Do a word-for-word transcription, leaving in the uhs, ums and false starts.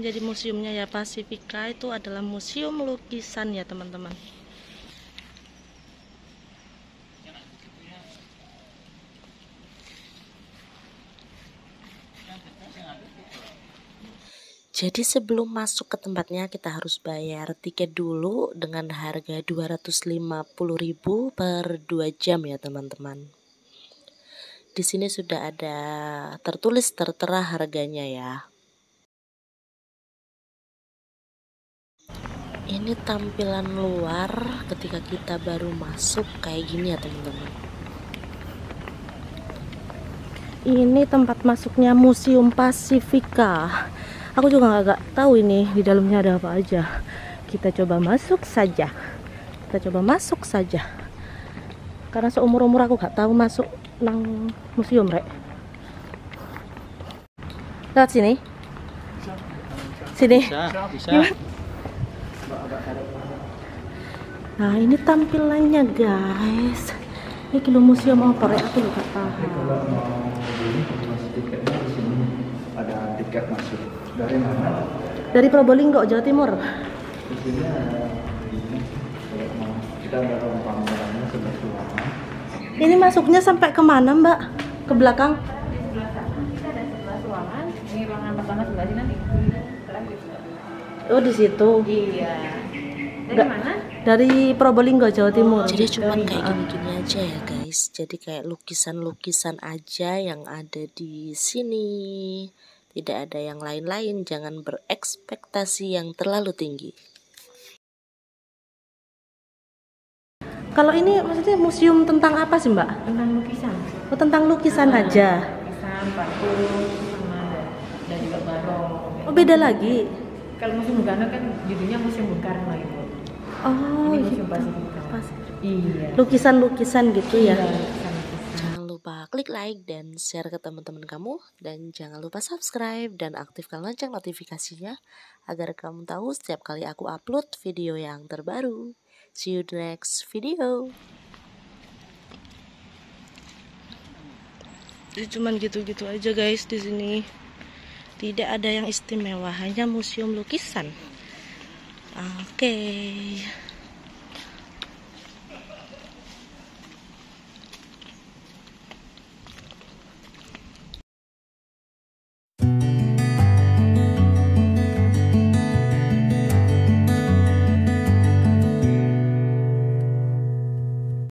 jadi museumnya ya. Pasifika itu adalah museum lukisan ya teman-teman. Jadi sebelum masuk ke tempatnya kita harus bayar tiket dulu dengan harga dua ratus lima puluh ribu per dua jam ya teman-teman. Di sini sudah ada tertulis tertera harganya ya. Ini tampilan luar ketika kita baru masuk kayak gini ya teman-teman. Ini tempat masuknya Museum Pasifika. Aku juga nggak tahu ini di dalamnya ada apa aja. Kita coba masuk saja. Kita coba masuk saja. Karena seumur-umur aku nggak tahu masuk nang museum, Rek. Lewat sini. Sini. Bisa, bisa. Nah, ini tampilannya, guys. Ini kilo museum apa, Rek? Aku nggak paham. Tiketnya di sini ada tiket masuk. Dari mana? Dari Probolinggo, Jawa Timur. Di sini ada ini. Kita ada ruang pamerannya sebelah ruangan. Ini masuknya sampai kemana, Mbak? Ke belakang? Di sebelah sana kita ada sebelas ruangan. Ini ruangan pertama sebelah sini nanti. Oh, di situ. Iya. Dari Nggak- mana? Dari Probolinggo, Jawa Timur. Jadi cuman kayak gini-gini aja ya guys. Jadi kayak lukisan-lukisan aja yang ada di sini. Tidak ada yang lain-lain. Jangan berekspektasi yang terlalu tinggi. Kalau ini maksudnya museum tentang apa sih, Mbak? Tentang lukisan. Oh, tentang lukisan Ah, aja. Lukisan, patung, sama ada, dan juga barong. Oh, beda lagi. Kalau museum Bung Karno kan judulnya Museum Bung Karno itu. Oh, Ini gitu. Museum Pasifika. Pas. Iya. Lukisan-lukisan gitu ya. Iya, lukisan-lukisan. Jangan lupa klik like dan share ke teman-teman kamu. Dan jangan lupa subscribe dan aktifkan lonceng notifikasinya agar kamu tahu setiap kali aku upload video yang terbaru. See you the next video. Jadi cuman gitu-gitu aja guys di sini. Tidak ada yang istimewa, hanya museum lukisan. Oke.